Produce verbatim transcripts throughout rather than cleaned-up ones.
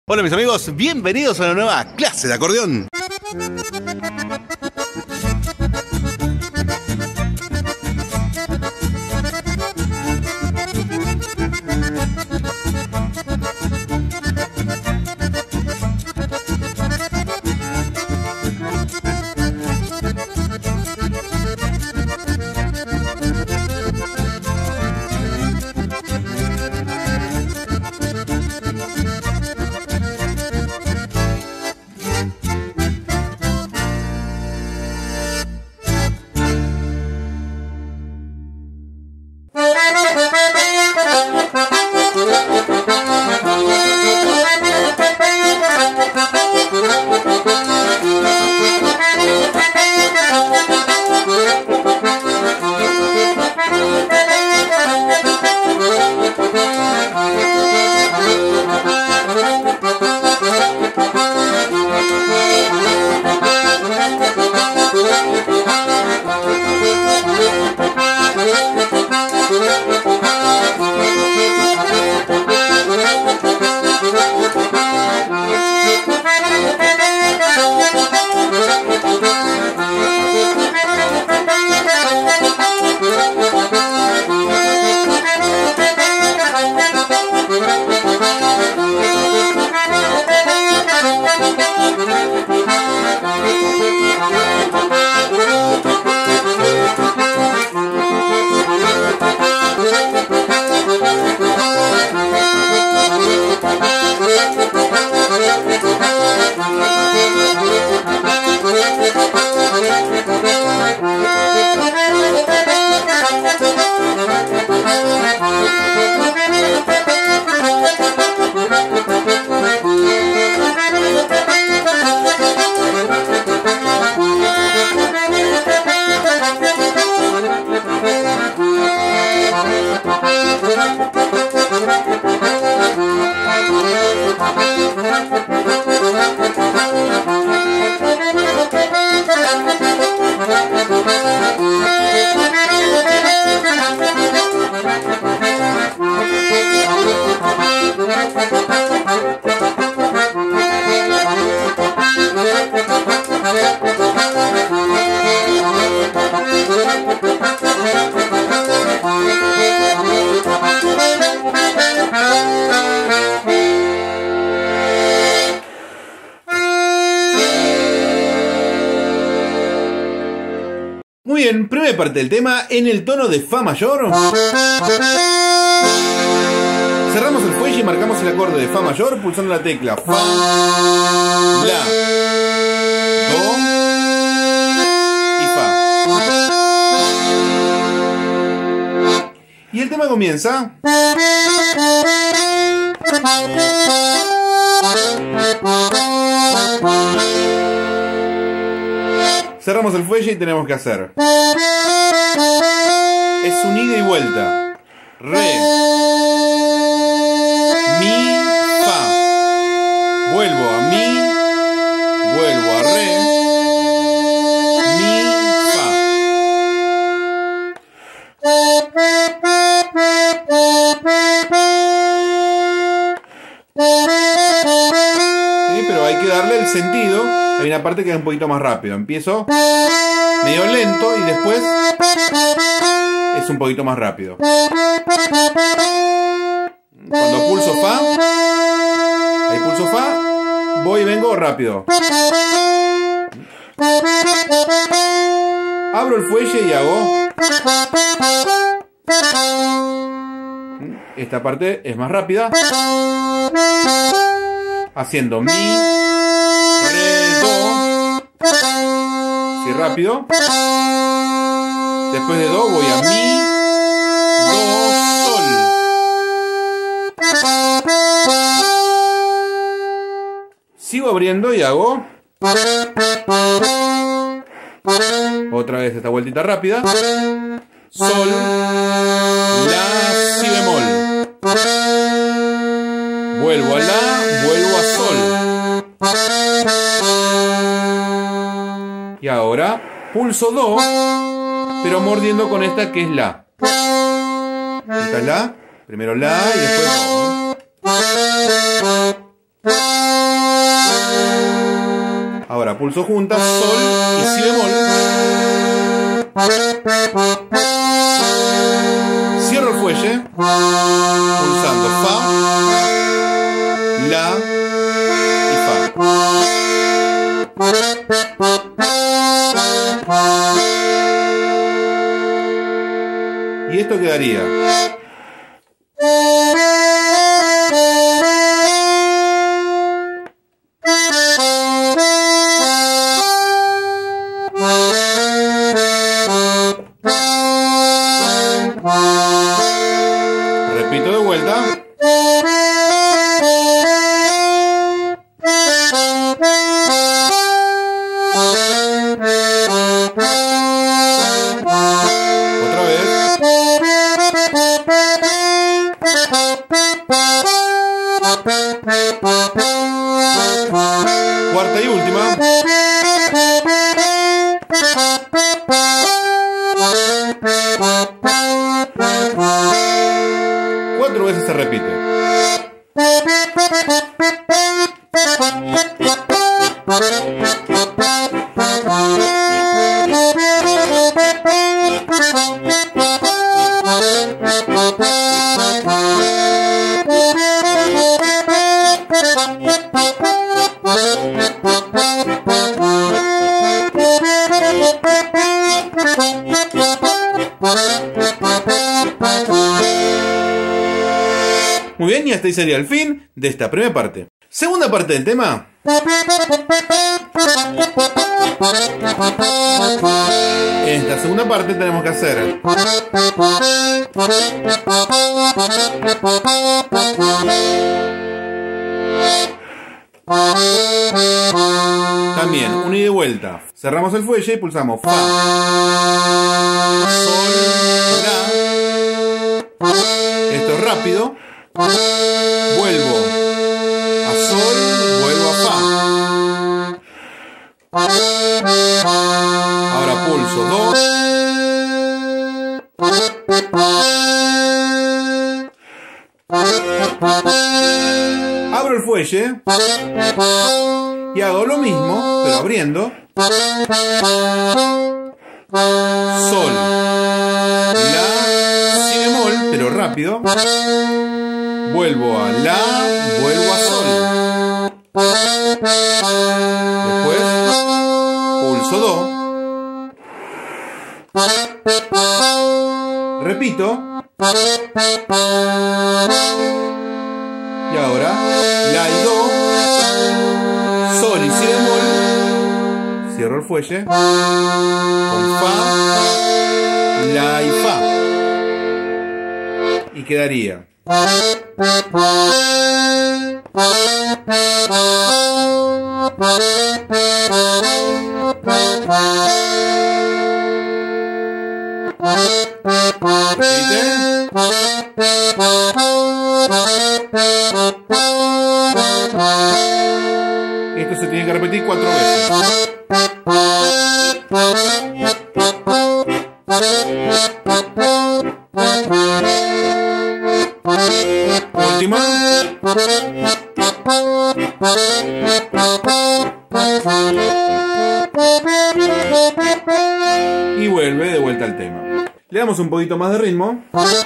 Hola mis amigos, bienvenidos a una nueva clase de acordeón. Muy bien, primera parte del tema en el tono de Fa mayor. Cerramos el fuelle y marcamos el acorde de Fa mayor pulsando la tecla Fa, La, Do y Fa. Y el tema comienza. Cerramos el fuelle y tenemos que hacer. Es un ida y vuelta. Re, Mi, Fa. Vuelvo a Mi, vuelvo a Re, Mi, Fa. Sí, pero hay que darle el sentido. Hay una parte que es un poquito más rápido. Empiezo medio lento y después es un poquito más rápido. Cuando pulso Fa, ahí pulso Fa, voy y vengo rápido. Abro el fuelle y hago. Esta parte es más rápida. Haciendo Mi, Re, Do. Sí, rápido. Después de Do voy a Mi, Do, Sol. Sigo abriendo y hago. Otra vez esta vueltita rápida. Sol, La, Si bemol. Vuelvo a La, vuelvo a Sol. Y ahora pulso Do, pero mordiendo con esta que es La. Esta es La, primero La y después Do. Ahora pulso juntas, sol y si bemol. Cierro el fuelle, pulsando fa, la y fa. Y esto quedaría. Repito de vuelta. Otra vez. Cuarta y última. Cuatro veces se repite. Muy bien, y hasta ahí sería el fin de esta primera parte. Segunda parte del tema. En esta segunda parte tenemos que hacer también un ida y vuelta. Cerramos el fuelle y pulsamos fa, sol, la. Esto es rápido. Vuelvo a sol, vuelvo a fa. Ahora pulso do. Abro el fuelle y hago lo mismo, pero abriendo. Sol, la, si bemol, pero rápido. Vuelvo a la, vuelvo a sol. Después pulso do. Repito. Y ahora la y do. Sol y si bemol. Cierro el fuelle. Con fa, la y fa. Y quedaría. ¿Viste? Esto se tiene que repetir cuatro veces. Última. Y vuelve de vuelta al tema. Le damos un poquito más de ritmo.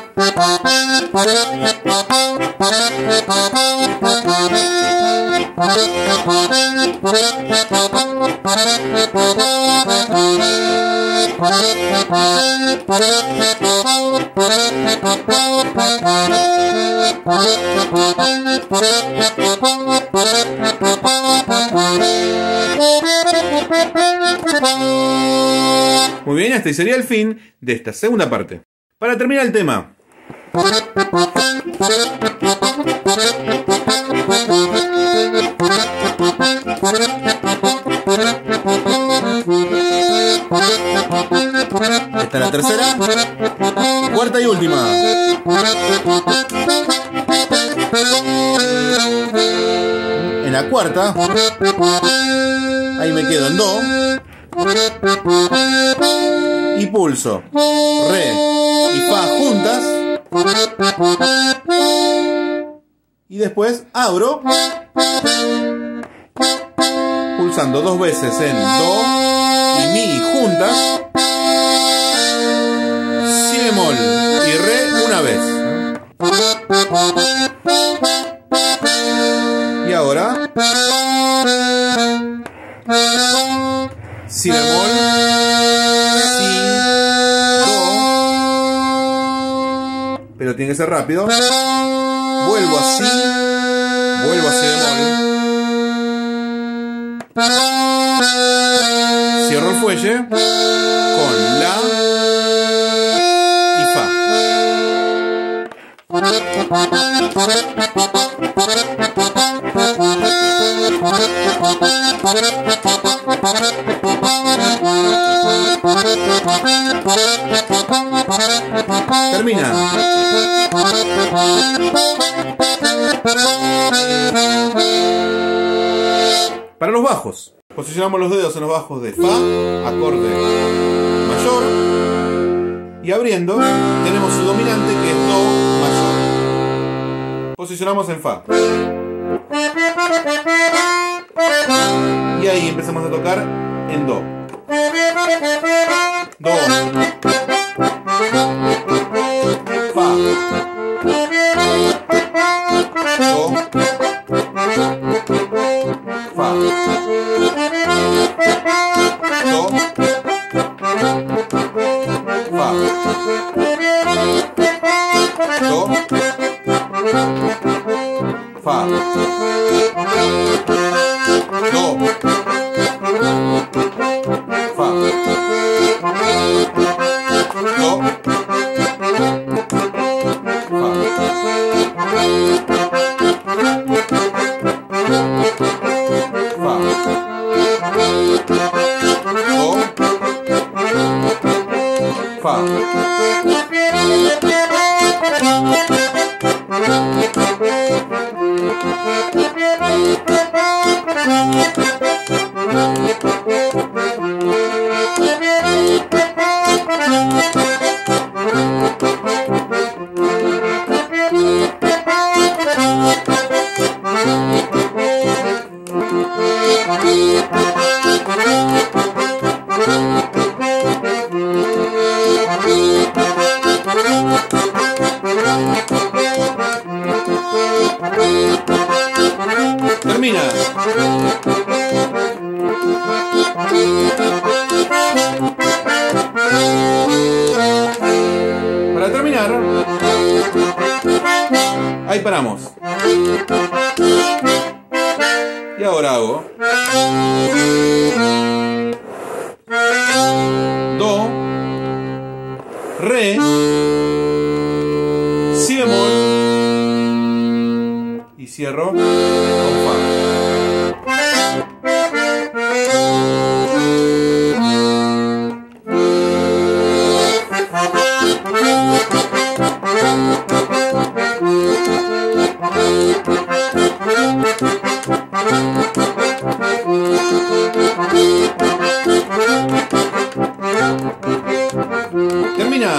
Muy bien, hasta ahí sería el fin de esta segunda parte. Para terminar el tema. Esta es la tercera. Cuarta y última. En la cuarta, ahí me quedo en do. Y pulso re y fa juntas. Y después abro pulsando dos veces en Do y Mi juntas, Si bemol y Re una vez. Y ahora Si bemol, Si, Do, pero tiene que ser rápido. Vuelvo a Si, vuelvo a Si bemol, cierro el fuelle con La y Fa. Termina. Para los bajos, posicionamos los dedos en los bajos de Fa, acorde mayor, y abriendo tenemos su dominante que es Do mayor. Posicionamos en Fa. Y ahí empezamos a tocar en Do. Do. Fa. Do. Fa. Do. Fa. Do. Fa. Do. Fa. Do. Fa. Termina. Para terminar, ahí paramos. Y ahora hago Do, Re, Si bemol y cierro con Fa. Termina.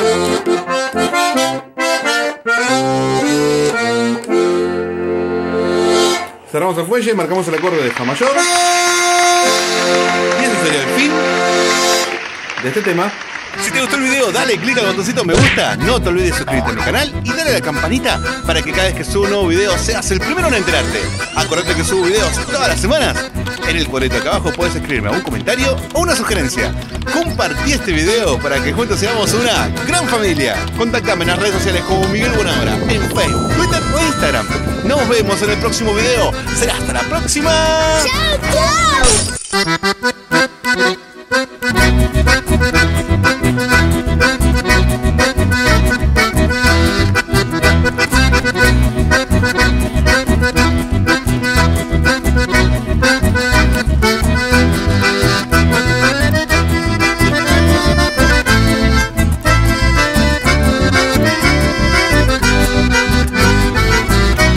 Cerramos el fuelle, marcamos el acorde de Fa mayor. Y ese sería el fin de este tema. Si te gustó el video, dale click al botoncito me gusta, no te olvides de suscribirte a mi canal y dale a la campanita para que cada vez que subo un nuevo video seas el primero en enterarte. Acuérdate que subo videos todas las semanas. En el cuadrito de acá abajo puedes escribirme un comentario o una sugerencia. Compartí este video para que juntos seamos una gran familia. Contactame en las redes sociales como Miguel Buenahora, en Facebook, Twitter o Instagram. Nos vemos en el próximo video. Será hasta la próxima. ¡Chao, chao!